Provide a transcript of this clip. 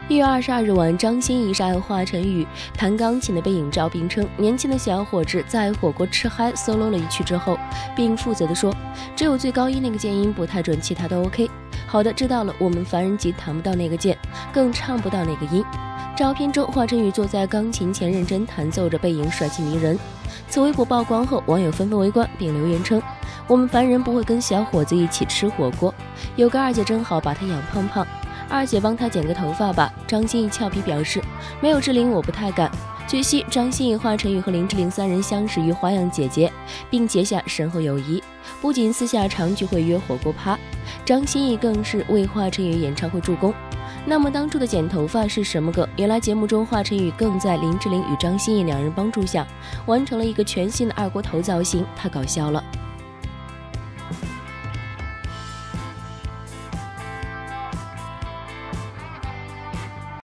1月22日晚，张歆艺晒华晨宇弹钢琴的背影照，并称年轻的小伙子在火锅吃嗨 solo 了一曲之后，并负责的说，只有最高音那个键音不太准，其他都 OK。好的，知道了，我们凡人级弹不到那个键，更唱不到那个音。照片中，华晨宇坐在钢琴前认真弹奏着，背影帅气迷人。此微博曝光后，网友纷纷围观，并留言称，我们凡人不会跟小伙子一起吃火锅，有个二姐真好，把他养胖胖，二姐帮他剪个头发吧。张歆艺俏皮表示，没有志玲我不太敢。据悉，张歆艺、华晨宇和林志玲三人相识于花样姐姐，并结下深厚友谊，不仅私下常聚会约火锅趴，张歆艺更是为华晨宇演唱会助攻。那么当初的剪头发是什么梗？原来节目中华晨宇更在林志玲与张歆艺两人帮助下，完成了一个全新的二锅头造型，太搞笑了。